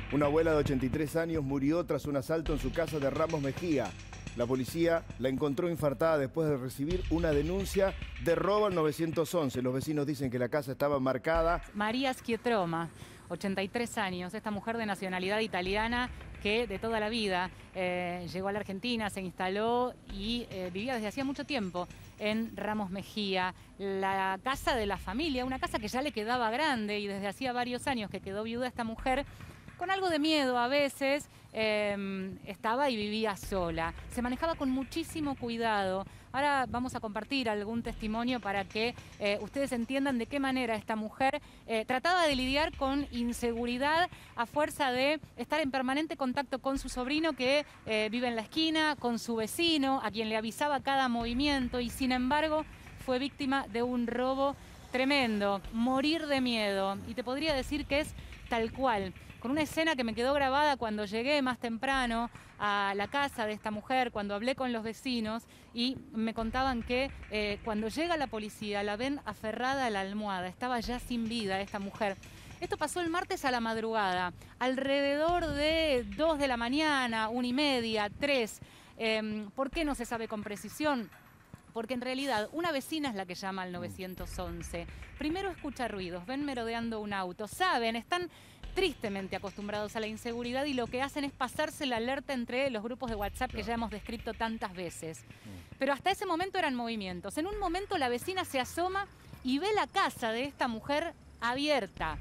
Una abuela de 83 años murió tras un asalto en su casa de Ramos Mejía. La policía la encontró infartada después de recibir una denuncia de robo al 911. Los vecinos dicen que la casa estaba marcada. María Schietroma, 83 años, esta mujer de nacionalidad italiana que de toda la vida llegó a la Argentina, se instaló y vivía desde hacía mucho tiempo en Ramos Mejía, la casa de la familia, una casa que ya le quedaba grande y desde hacía varios años que quedó viuda esta mujer. Con algo de miedo a veces, estaba y vivía sola. Se manejaba con muchísimo cuidado. Ahora vamos a compartir algún testimonio para que ustedes entiendan de qué manera esta mujer trataba de lidiar con inseguridad a fuerza de estar en permanente contacto con su sobrino que vive en la esquina, con su vecino, a quien le avisaba cada movimiento y sin embargo fue víctima de un robo tremendo, morir de miedo. Y te podría decir que es tal cual, con una escena que me quedó grabada cuando llegué más temprano a la casa de esta mujer, cuando hablé con los vecinos y me contaban que cuando llega la policía la ven aferrada a la almohada, estaba ya sin vida esta mujer. Esto pasó el martes a la madrugada, alrededor de 2 de la mañana, 1:30, 3. ¿Por qué no se sabe con precisión? Porque en realidad una vecina es la que llama al 911. Primero escucha ruidos, ven merodeando un auto, saben, están tristemente acostumbrados a la inseguridad y lo que hacen es pasarse la alerta entre los grupos de WhatsApp que ya hemos descrito tantas veces. Pero hasta ese momento eran movimientos. En un momento la vecina se asoma y ve la casa de esta mujer abierta.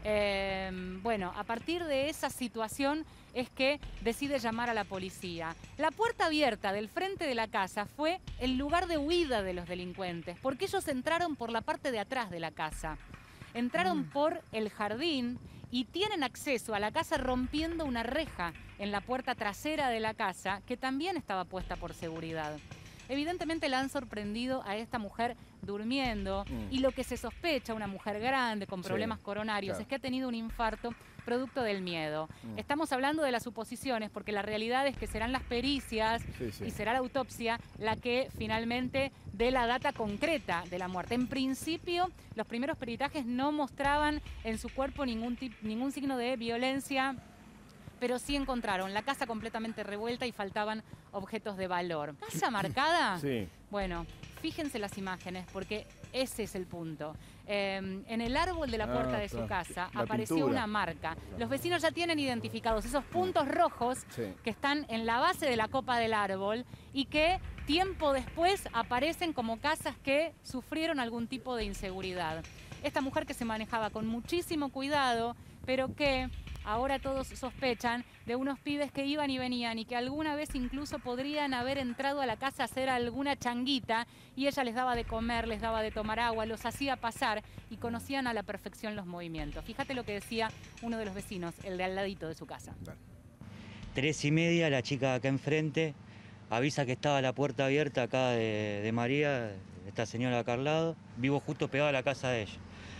Bueno, a partir de esa situación es que decide llamar a la policía. La puerta abierta del frente de la casa fue el lugar de huida de los delincuentes, porque ellos entraron por la parte de atrás de la casa. Entraron por el jardín y tienen acceso a la casa rompiendo una reja en la puerta trasera de la casa, que también estaba puesta por seguridad. Evidentemente la han sorprendido a esta mujer durmiendo y lo que se sospecha, una mujer grande con problemas coronarios, claro, es que ha tenido un infarto producto del miedo. Estamos hablando de las suposiciones porque la realidad es que serán las pericias y será la autopsia la que finalmente dé la data concreta de la muerte. En principio, los primeros peritajes no mostraban en su cuerpo ningún signo de violencia, pero sí encontraron la casa completamente revuelta y faltaban objetos de valor. ¿Casa marcada? Sí. Bueno, fíjense las imágenes porque ese es el punto. En el árbol de la puerta de su casa apareció pintura. una marca. Los vecinos ya tienen identificados esos puntos rojos que están en la base de la copa del árbol y que tiempo después aparecen como casas que sufrieron algún tipo de inseguridad. Esta mujer que se manejaba con muchísimo cuidado, pero que ahora todos sospechan de unos pibes que iban y venían y que alguna vez incluso podrían haber entrado a la casa a hacer alguna changuita y ella les daba de comer, les daba de tomar agua, los hacía pasar y conocían a la perfección los movimientos. Fíjate lo que decía uno de los vecinos, el de al ladito de su casa. 3:30, la chica acá enfrente avisa que estaba la puerta abierta acá de María, esta señora acá al lado. Vivo justo pegado a la casa de ella.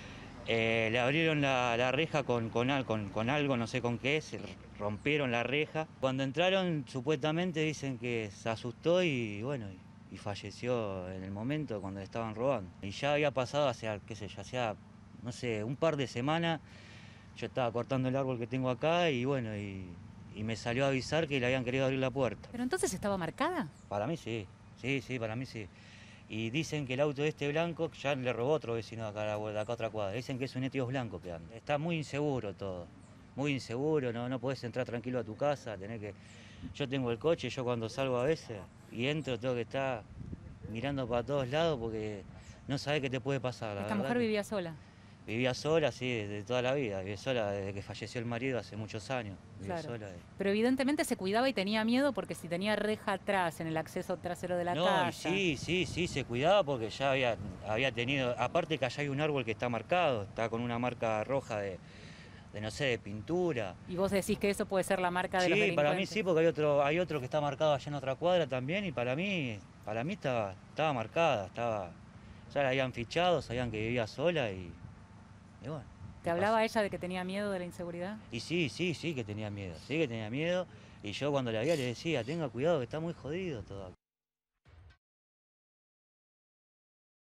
Le abrieron la reja con algo, no sé con qué, se rompieron la reja. Cuando entraron, supuestamente dicen que se asustó y bueno, y falleció en el momento cuando le estaban robando. Y ya había pasado hace, qué sé yo, hacía, no sé, un par de semanas. Yo estaba cortando el árbol que tengo acá y bueno, y me salió a avisar que le habían querido abrir la puerta. ¿Pero entonces estaba marcada? Para mí sí, sí, para mí sí. Y dicen que el auto blanco ya le robó otro vecino de acá a otra cuadra. Dicen que es un Etios blanco que anda. Está muy inseguro todo, muy inseguro, no podés entrar tranquilo a tu casa, Yo tengo el coche, yo cuando salgo a veces y entro tengo que estar mirando para todos lados porque no sabés qué te puede pasar. Esta mujer vivía sola. Vivía sola, sí, desde toda la vida. Vivía sola desde que falleció el marido hace muchos años. Vivía sola. Pero evidentemente se cuidaba y tenía miedo porque si tenía reja atrás en el acceso trasero de la casa. Sí, se cuidaba porque ya había tenido. Aparte que allá hay un árbol que está marcado, está con una marca roja de no sé, de pintura. ¿Y vos decís que eso puede ser la marca de los delincuentes? Sí, para mí sí, porque hay otro que está marcado allá en otra cuadra también y para mí estaba marcada, ya la habían fichado, sabían que vivía sola y bueno. ¿Te hablaba ella de que tenía miedo de la inseguridad? Y sí que tenía miedo, y yo cuando la veía le decía, tenga cuidado que está muy jodido todo.